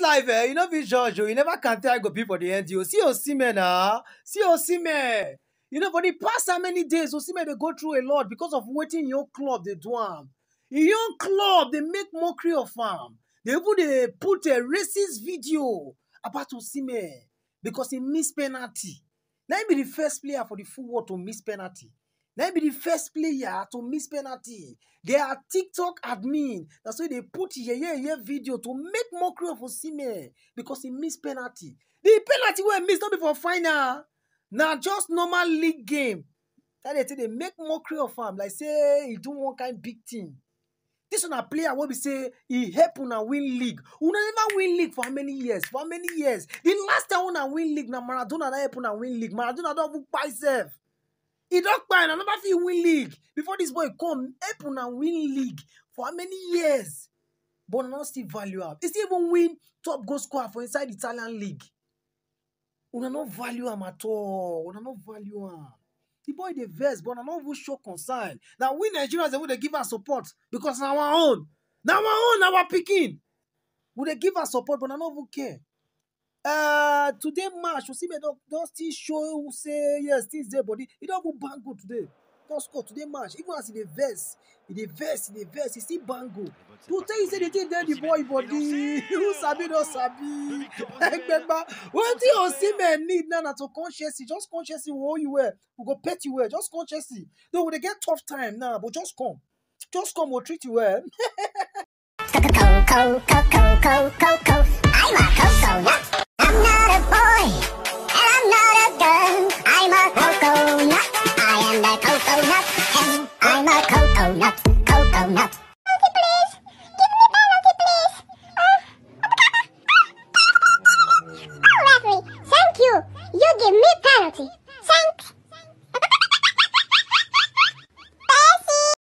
life, you know, be George, you never can tell I go be for the end. You see Osimhen, see Osimhen. You know, for the past how many days, Osimhen they go through a lot because of waiting your club they do am. In your club, they make mockery of him. They put a racist video about Osimhen because he missed penalty. Now he be the first player for the full world to miss penalty. Now be the first player to miss penalty. They are TikTok admin. That's why they put yeah video to make mockery of Osimhen because he missed penalty. The penalty were missed not before final. Now just normal league game. That they make mockery of him. Like say he do one kind big thing. This one a player what we say he help una win league. Una never win league for how many years? For how many years? The last time una win league now Maradona help una win league. Maradona don't even buy self. He don't buy and never feel win league. Before this boy come, help una win league for how many years? But not still value up. He still even win top goal scorer for inside the Italian league. Una not value him at all. Una not value him. The boy the verse, but I not even show concern. Now we Nigerians they would give us support because now our own. Now our own, our picking. Would they give us support, but I don't even care. Today match, you see me don't still show who say yes, things there, but he don't even bang good today. Don't score today match. Even as he still bang good. To tell you say they think they're the boy body. Who sabi don't sabi. Egbegba. What do you Osimhen need now to consciously? Just consciously who you were. We go pet you well. Just consciously. Though they get tough time now, but just come. Just come, we'll treat you well. I'm a coconut. I'm not a boy, and I'm not a girl. I'm a coconut. I am the coconut, and I'm a coconut. Coconut. Penalty, please. Give me penalty, please. Oh, referee, thank you. You give me penalty. Thanks.